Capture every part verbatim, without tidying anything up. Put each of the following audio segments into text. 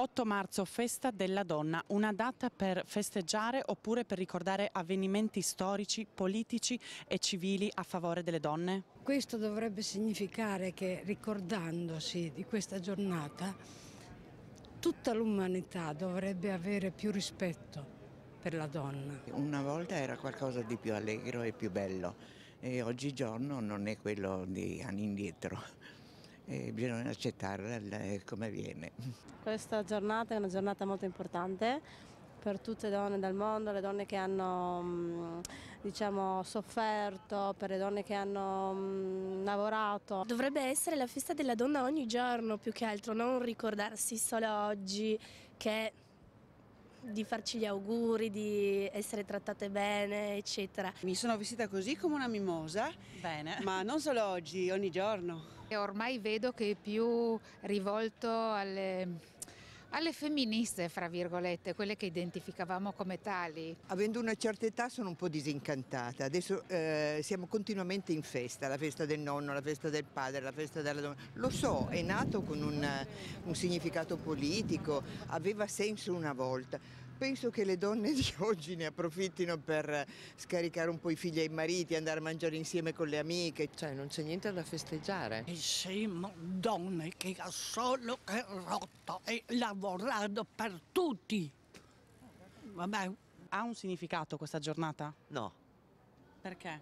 otto marzo, festa della donna, una data per festeggiare oppure per ricordare avvenimenti storici, politici e civili a favore delle donne? Questo dovrebbe significare che, ricordandosi di questa giornata, tutta l'umanità dovrebbe avere più rispetto per la donna. Una volta era qualcosa di più allegro e più bello e oggigiorno non è quello di anni indietro. E bisogna accettarla come viene. Questa giornata è una giornata molto importante per tutte le donne del mondo, le donne che hanno diciamo, sofferto, per le donne che hanno mh, lavorato. Dovrebbe essere la festa della donna ogni giorno più che altro, non ricordarsi solo oggi che di farci gli auguri, di essere trattate bene, eccetera. Mi sono vestita così come una mimosa, Bene. ma non solo oggi, ogni giorno. E ormai vedo che è più rivolto alle, alle femministe, fra virgolette, quelle che identificavamo come tali. Avendo una certa età sono un po' disincantata, adesso eh, siamo continuamente in festa, la festa del nonno, la festa del padre, la festa della donna. Lo so, è nato con un, un significato politico, aveva senso una volta. Penso che le donne di oggi ne approfittino per scaricare un po' i figli ai mariti, andare a mangiare insieme con le amiche. Cioè non c'è niente da festeggiare. E siamo donne che ha solo che rotto e lavorato per tutti. Vabbè. Ha un significato questa giornata? No, Perché?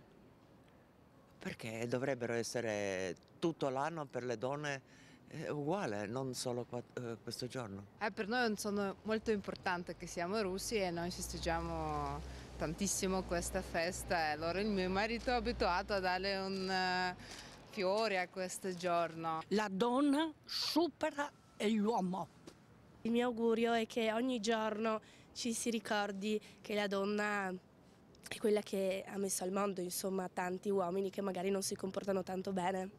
perché dovrebbero essere tutto l'anno per le donne eh, uguale, non solo qua, eh, questo giorno. Eh, per noi è un giorno molto importante che siamo russi e noi festeggiamo tantissimo questa festa e allora il mio marito è abituato a dare un uh, fiore a questo giorno. La donna supera l'uomo. Il mio augurio è che ogni giorno ci si ricordi che la donna è quella che ha messo al mondo, insomma, tanti uomini che magari non si comportano tanto bene.